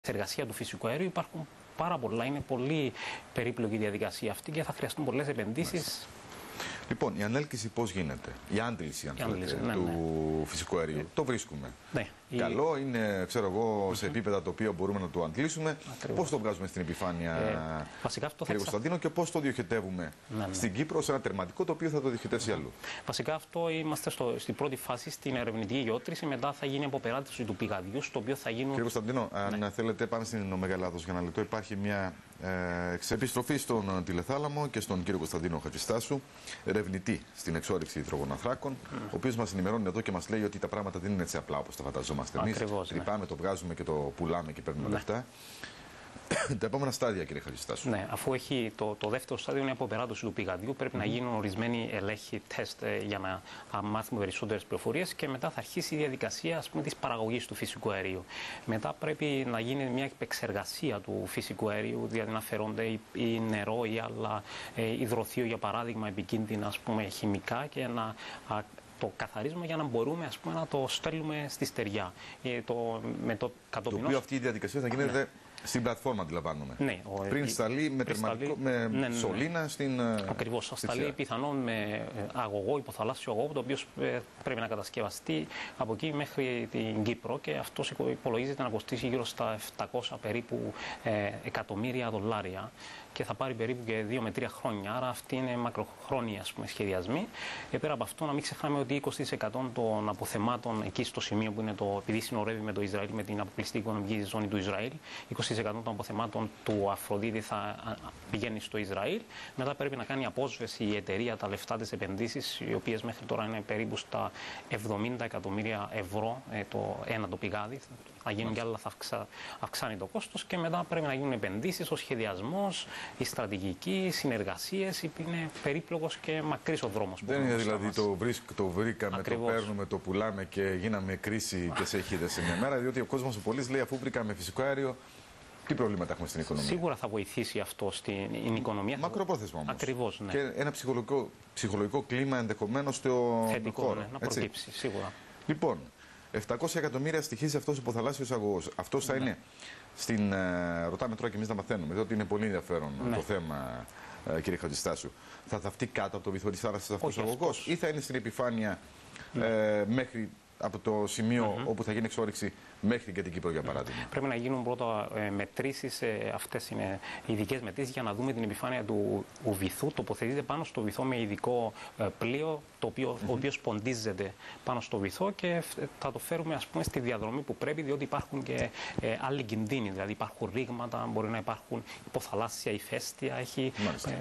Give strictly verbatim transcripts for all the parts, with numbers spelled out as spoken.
Εργασία του φυσικού αερίου υπάρχουν πάρα πολλά. Είναι πολύ περίπλοκη η διαδικασία αυτή και θα χρειαστούν πολλές επενδύσεις. Λοιπόν, η ανέλκυση πώς γίνεται, η άντληση, αν θέλετε, ναι, του ναι. φυσικού αερίου. Ε, το βρίσκουμε. Ναι. Καλό είναι, ξέρω εγώ, σε επίπεδα τα οποία μπορούμε να το αντλήσουμε. Πώς το βγάζουμε στην επιφάνεια, ε, βασικά αυτό κύριε Κωνσταντίνο, και πώς το διοχετεύουμε ναι, ναι. στην Κύπρο σε ένα τερματικό το οποίο θα το διοχετεύσει αλλού. Βασικά αυτό είμαστε στο, στην πρώτη φάση, στην ερευνητική γεώτρηση. Μετά θα γίνει αποπεράτωση του πηγαδιού, στο οποίο θα γίνουν. Κύριε Κωνσταντίνο, αν ναι. θέλετε, πάμε στην Ωμέγα Ελλάδος για ένα λεπτό. Υπάρχει μια ε, επιστροφή στον τηλεθάλαμο και στον κύριο Κωνσταντίνο Χατζηστάσου, ερευνητή στην εξόρυξη υδρογοναθράκων, mm. ο οποίος μας ενημερώνει εδώ και μας λέει ότι τα πράγματα δεν είναι έτσι απλά όπως τα φανταζόμαστε εμείς. Τρυπάμε, το βγάζουμε και το πουλάμε και παίρνουμε ναι. λεφτά. Τα επόμενα στάδια, κύριε Χατζηστάσου. Ναι, αφού έχει το, το δεύτερο στάδιο είναι η αποπεράτωση του πηγαδιού, πρέπει mm. να γίνουν ορισμένοι ελέγχοι, τεστ ε, για να α, μάθουμε περισσότερες πληροφορίες και μετά θα αρχίσει η διαδικασία, ας πούμε, της παραγωγής του φυσικού αερίου. Μετά πρέπει να γίνει μια επεξεργασία του φυσικού αερίου, δηλαδή να αφαιρώνται ή, ή νερό ή άλλα ε, υδροθείο, για παράδειγμα, επικίνδυνα, ας πούμε, χημικά και να. Α, το καθαρίζουμε για να μπορούμε, ας πούμε, να το στέλνουμε στη στεριά. Ε, το, με το, το οποίο αυτή η διαδικασία θα γίνεται ναι. στην πλατφόρμα, αντιλαμβάνομαι. Ναι, ο, πριν σταλεί με, τερματικό, με ναι, ναι, σωλήνα στην. Ακριβώς. Θα σταλεί πιθανόν με αγωγό, υποθαλάσσιο αγωγό, το οποίο πρέπει να κατασκευαστεί από εκεί μέχρι την Κύπρο και αυτό υπολογίζεται να κοστίσει γύρω στα επτακόσια περίπου ε, εκατομμύρια δολάρια και θα πάρει περίπου και δύο με τρία χρόνια. Άρα αυτή είναι μακροχρόνια, ας πούμε, σχεδιασμοί. Και πέρα από αυτό, να μην ξεχνάμε ότι είκοσι τοις εκατό των αποθεμάτων εκεί στο σημείο που είναι το, επειδή συνορεύει με το Ισραήλ, με την αποκλειστική οικονομική ζώνη του Ισραήλ, είκοσι τοις εκατό των αποθεμάτων του Αφροδίτη θα πηγαίνει στο Ισραήλ. Μετά πρέπει να κάνει απόσβεση η εταιρεία τα λεφτά της επενδύσεις, οι οποίες μέχρι τώρα είναι περίπου στα εβδομήντα εκατομμύρια ευρώ ε, το ένα το πηγάδι. Θα γίνουν κι άλλα, θα αυξα... αυξάνει το κόστος και μετά πρέπει να γίνουν επενδύσεις, ο σχεδιασμός, η στρατηγική, οι συνεργασίες. Είναι περίπλοκος και μακρύς ο δρόμος. Δεν είναι δηλαδή το, βρίσκ, το βρήκαμε, ακριβώς. Το παίρνουμε, το πουλάμε και γίναμε κρίση και σε χείδες σε μια μέρα. Διότι ο κόσμος ο πολίτης λέει, αφού βρήκαμε φυσικό αέριο, τι προβλήματα έχουμε στην οικονομία. Σίγουρα θα βοηθήσει αυτό στην οικονομία. Μακροπρόθεσμα όμως. Ακριβώς, ναι. Και ένα ψυχολογικό, ψυχολογικό κλίμα ενδεχομένως στο θετικό, χώρο. Ναι, να προκύψει, έτσι. Σίγουρα. Λοιπόν, επτακόσια εκατομμύρια στοιχίζει αυτός ο υποθαλάσσιος αγωγός. Αυτός θα ναι. είναι στην. Ε, ρωτάμε τώρα και εμείς να μαθαίνουμε, διότι είναι πολύ ενδιαφέρον ναι. το θέμα, ε, κύριε Χατζηστάσου. Θα θαυτεί κάτω από το βυθό της θάλασσας αυτός ο αγωγός ή θα είναι στην επιφάνεια ναι. ε, μέχρι. Από το σημείο mm-hmm. όπου θα γίνει εξόρυξη μέχρι και την Κύπρο, για παράδειγμα. Πρέπει να γίνουν πρώτα ε, μετρήσεις, ε, αυτές είναι ειδικές μετρήσεις, για να δούμε την επιφάνεια του βυθού. Τοποθετείται πάνω στο βυθό με ειδικό ε, πλοίο, το οποίο, mm-hmm. ο οποίος ποντίζεται πάνω στο βυθό και θα το φέρουμε, ας πούμε, στη διαδρομή που πρέπει, διότι υπάρχουν και ε, άλλοι κινδύνοι. Δηλαδή υπάρχουν ρήγματα, μπορεί να υπάρχουν υποθαλάσσια ηφαίστεια, έχει.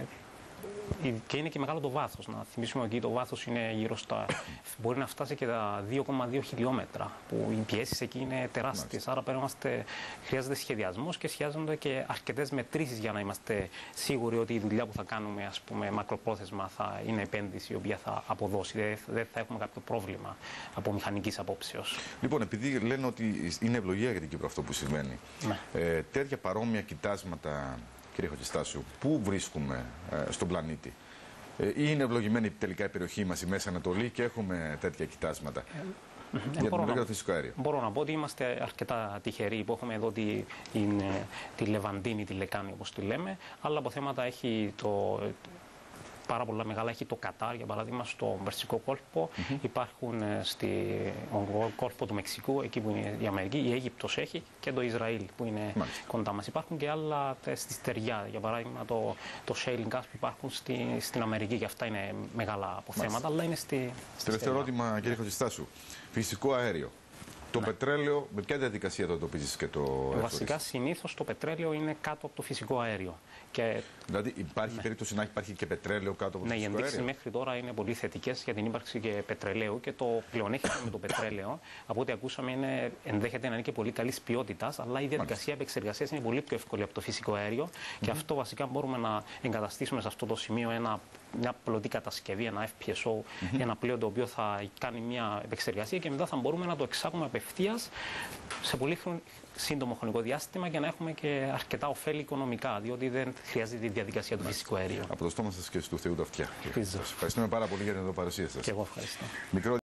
Και είναι και μεγάλο το βάθος. Να θυμίσουμε ότι το βάθος είναι γύρω στα. Μπορεί να φτάσει και τα δύο κόμμα δύο χιλιόμετρα, που οι πιέσεις εκεί είναι τεράστιες. Άρα πρέπει να είμαστε, χρειάζεται σχεδιασμός και χρειάζονται και αρκετές μετρήσεις για να είμαστε σίγουροι ότι η δουλειά που θα κάνουμε, ας πούμε, μακροπρόθεσμα θα είναι επένδυση η οποία θα αποδώσει. Δεν θα έχουμε κάποιο πρόβλημα από μηχανικής απόψεως. Λοιπόν, επειδή λένε ότι είναι ευλογία για την Κύπρο αυτό που συμβαίνει, ναι. ε, τέτοια παρόμοια κοιτάσματα. Κύριε Χατζηστάσου, πού βρίσκουμε ε, στον πλανήτη, ε, ή είναι ευλογημένη τελικά η περιοχή μας, η Μέση Ανατολή, και έχουμε τέτοια κοιτάσματα ε, για την ενέργεια του φυσικού αέριου? Μπορώ να πω ότι είμαστε αρκετά τυχεροί που έχουμε εδώ τη, την, τη Λεβαντίνη, τη Λεκάνη όπως τη λέμε. Άλλα αποθέματα έχει το. Πάρα πολλά μεγάλα έχει το Κατάρ, για παράδειγμα, στο Περσικό κόλπο. Mm-hmm. Υπάρχουν στον κόλπο του Μεξικού, εκεί που είναι η Αμερική. Η Αίγυπτος έχει και το Ισραήλ που είναι Μάλιστα. κοντά μας. Υπάρχουν και άλλα στη στεριά, για παράδειγμα το, το shale gas που υπάρχουν στη, στην Αμερική, και αυτά είναι μεγάλα αποθέματα, Μάλιστα. αλλά είναι στη. Τελευταίο ερώτημα, κύριε Χατζηστάσου. Φυσικό αέριο. Το ναι. πετρέλαιο, με ποια διαδικασία το εντοπίζεις και το έφερες? Βασικά, συνήθως το πετρέλαιο είναι κάτω από το φυσικό αέριο. Και... Δηλαδή, υπάρχει ναι. περίπτωση να υπάρχει και πετρέλαιο κάτω από το ναι, φυσικό αέριο? Ναι, οι ενδείξεις μέχρι τώρα είναι πολύ θετικές για την ύπαρξη και πετρελαίου. Και το πλεονέκτημα με το πετρέλαιο, από ό,τι ακούσαμε, είναι, ενδέχεται να είναι και πολύ καλής ποιότητας, αλλά η διαδικασία επεξεργασίας είναι πολύ πιο εύκολη από το φυσικό αέριο. Mm-hmm. Και αυτό βασικά μπορούμε να εγκαταστήσουμε σε αυτό το σημείο ένα, μια πλωτή κατασκευή, ένα εφ πι ες ο, mm-hmm. ένα πλοίο το οποίο θα κάνει μια επεξεργασία και μετά θα μπορούμε να το εξάγουμε απευθείας σε πολύ σύντομο χρονικό διάστημα για να έχουμε και αρκετά ωφέλη οικονομικά, διότι δεν χρειάζεται η διαδικασία του φυσικού αερίου. Από το στόμα σας και του Θεού τα αυτιά. Ευχαριστούμε πάρα πολύ για την παρουσία σας. Και εγώ ευχαριστώ. Μικρό